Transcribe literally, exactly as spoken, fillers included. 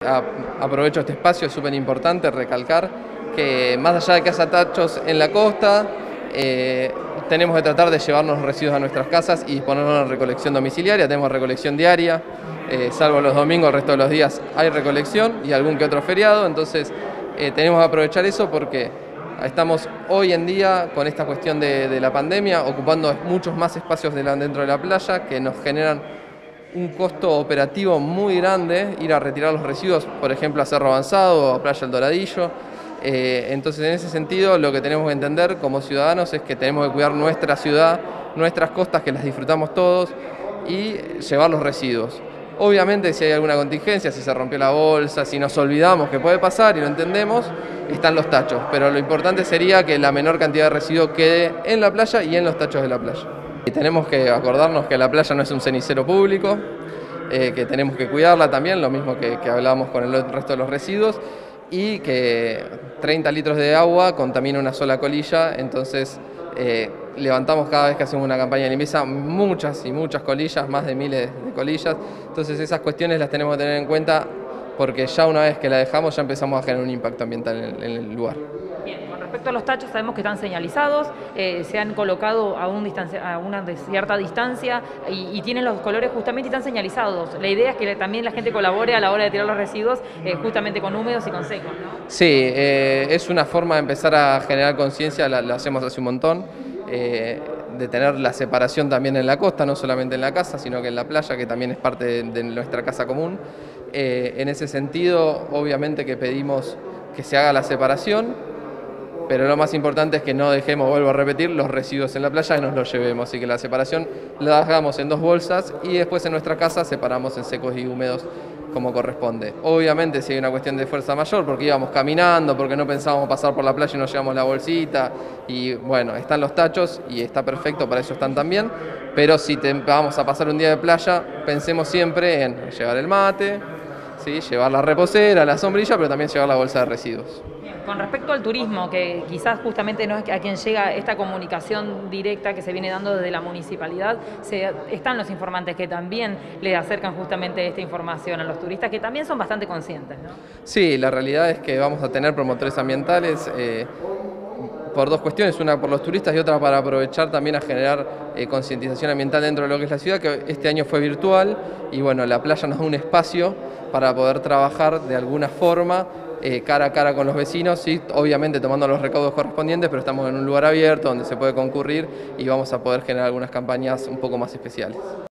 Aprovecho este espacio, es súper importante recalcar que más allá de que haya tachos en la costa, eh, tenemos que tratar de llevarnos los residuos a nuestras casas y disponernos en recolección domiciliaria. Tenemos recolección diaria, eh, salvo los domingos, el resto de los días hay recolección y algún que otro feriado, entonces eh, tenemos que aprovechar eso porque estamos hoy en día con esta cuestión de, de la pandemia ocupando muchos más espacios de la, dentro de la playa que nos generan un costo operativo muy grande, ir a retirar los residuos, por ejemplo a Cerro Avanzado o a Playa El Doradillo. Eh, entonces en ese sentido lo que tenemos que entender como ciudadanos es que tenemos que cuidar nuestra ciudad, nuestras costas que las disfrutamos todos y llevar los residuos. Obviamente si hay alguna contingencia, si se rompió la bolsa, si nos olvidamos que puede pasar y lo entendemos, están los tachos, pero lo importante sería que la menor cantidad de residuos quede en la playa y en los tachos de la playa. Y tenemos que acordarnos que la playa no es un cenicero público, eh, que tenemos que cuidarla también, lo mismo que, que hablábamos con el resto de los residuos, y que treinta litros de agua contamina una sola colilla, entonces eh, levantamos cada vez que hacemos una campaña de limpieza muchas y muchas colillas, más de miles de colillas, entonces esas cuestiones las tenemos que tener en cuenta porque ya una vez que la dejamos ya empezamos a generar un impacto ambiental en el, en el lugar. Bien, con respecto a los tachos sabemos que están señalizados, eh, se han colocado a, un distancia, a una cierta distancia y, y tienen los colores justamente y están señalizados. La idea es que también la gente colabore a la hora de tirar los residuos eh, justamente con húmedos y con secos, ¿no? Sí, eh, es una forma de empezar a generar conciencia, la, la hacemos hace un montón, eh, de tener la separación también en la costa, no solamente en la casa, sino que en la playa, que también es parte de, de nuestra casa común. Eh, en ese sentido, obviamente que pedimos que se haga la separación, pero lo más importante es que no dejemos, vuelvo a repetir, los residuos en la playa y nos los llevemos, así que la separación la hagamos en dos bolsas y después en nuestra casa separamos en secos y húmedos como corresponde. Obviamente si hay una cuestión de fuerza mayor, porque íbamos caminando, porque no pensábamos pasar por la playa y nos llevamos la bolsita, y bueno, están los tachos y está perfecto, para eso están también, pero si te, vamos a pasar un día de playa, pensemos siempre en llevar el mate, ¿sí? Llevar la reposera, la sombrilla, pero también llevar la bolsa de residuos. Con respecto al turismo, que quizás justamente no es a quien llega esta comunicación directa que se viene dando desde la municipalidad, se, están los informantes que también le acercan justamente esta información a los turistas, que también son bastante conscientes, ¿no? Sí, la realidad es que vamos a tener promotores ambientales eh, por dos cuestiones, una por los turistas y otra para aprovechar también a generar eh, concientización ambiental dentro de lo que es la ciudad, que este año fue virtual y bueno, la playa nos da un espacio para poder trabajar de alguna forma Eh, cara a cara con los vecinos, sí, obviamente tomando los recaudos correspondientes, pero estamos en un lugar abierto donde se puede concurrir y vamos a poder generar algunas campañas un poco más especiales.